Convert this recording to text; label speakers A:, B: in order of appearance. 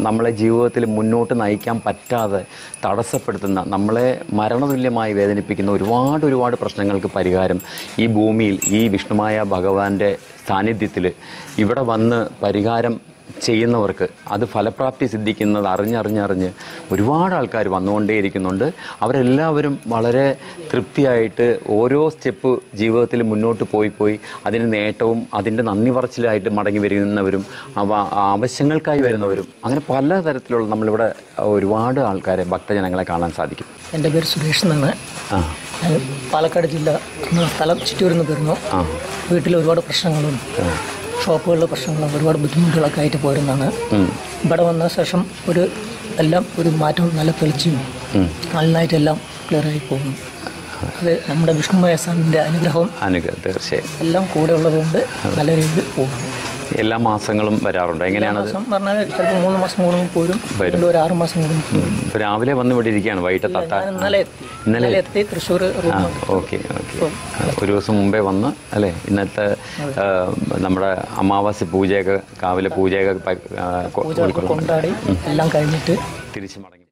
A: നമ്മളെ ജീവിതത്തിൽ മുന്നോട്ട് നയിക്കാൻ പറ്റാതെ തടസ്സപ്പെടുത്തുന്ന, നമ്മളെ മരണതുല്യമായി വേദനിപ്പിക്കുന്ന ഒരുപാട് പ്രശ്നങ്ങൾക്ക് പരിഹാരം ഈ ഭൂമിയിൽ ഈ വിഷ്ണുമായ ഭഗവാന്റെ സാന്നിധ്യത്തിൽ ഇവിടെ വന്ന് പരിഹാരം ചെയ്യുന്നവർക്ക് അത് ഫലപ്രാപ്തി സിദ്ധിക്കുന്നത് അറിഞ്ഞ് ഒരുപാട് ആൾക്കാർ വന്നുകൊണ്ടേയിരിക്കുന്നുണ്ട്. അവരെല്ലാവരും വളരെ തൃപ്തിയായിട്ട് ഓരോ സ്റ്റെപ്പ് ജീവിതത്തിൽ മുന്നോട്ട് പോയി അതിന് നേട്ടവും അതിൻ്റെ നന്ദി പറച്ചിലായിട്ട് മടങ്ങി വരുന്നവരും ആവശ്യങ്ങൾക്കായി വരുന്നവരും അങ്ങനെ പലതരത്തിലുള്ള നമ്മളിവിടെ ഒരുപാട് ആൾക്കാരെ ഭക്തജനങ്ങളെ കാണാൻ സാധിക്കും.
B: എൻ്റെ പേര് സുരേഷ് എന്നാണ്. പാലക്കാട് ജില്ല സ്ഥലം ചിറ്റൂരിന്ന് വരുന്നു. വീട്ടിൽ ഒരുപാട് പ്രശ്നങ്ങളും ഷോപ്പുകളിലെ പ്രശ്നങ്ങളും ഒരുപാട് ബുദ്ധിമുട്ടുകളൊക്കെ ആയിട്ട് പോരുന്നതാണ്. ഇവിടെ വന്ന ശേഷം ഒരു മാറ്റം നല്ല തെളിച്ചും നന്നായിട്ടെല്ലാം ക്ലിയറായി പോകുന്നു. അത് നമ്മുടെ വിഷ്ണുമായ സ്വാമിൻ്റെ അനുഗ്രഹം
A: തീർച്ചയായും
B: എല്ലാം കൂടെ ഉള്ളതുകൊണ്ട് നല്ല രീതിയിൽ പോകുന്നു.
A: എല്ലാ മാസങ്ങളും വരാറുണ്ട്. എങ്ങനെയാണ്
B: പറഞ്ഞാൽ ചിലപ്പോൾ 3 മാസം കൂടുമ്പോൾ പോരും, ഒരു 6 മാസം കൂടുമ്പോൾ.
A: രാവിലെ വന്ന് ഇവിടെ ഇരിക്കുകയാണ്, വൈകിട്ട്
B: ഇന്നലെ എത്തി തൃശ്ശൂർ.
A: ഓക്കെ. ഒരു ദിവസം മുമ്പേ വന്ന് അല്ലേ, ഇന്നത്തെ നമ്മുടെ അമാവാസി പൂജയൊക്കെ കാവിലെ പൂജയൊക്കെ
B: കൊണ്ടാടി എല്ലാം കഴിഞ്ഞിട്ട്
A: തിരിച്ചു മടങ്ങി.